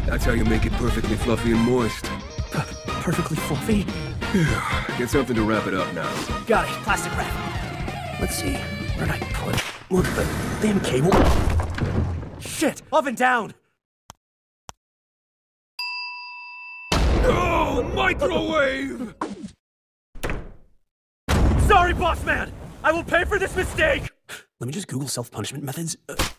That's how you make it perfectly fluffy and moist. Perfectly fluffy? Get something to wrap it up now. Got it. Plastic wrap. Let's see. Where'd I put... Look, the damn cable. Shit! Oven down! Oh, microwave! Sorry, boss man! I will pay for this mistake! Let me just Google self-punishment methods.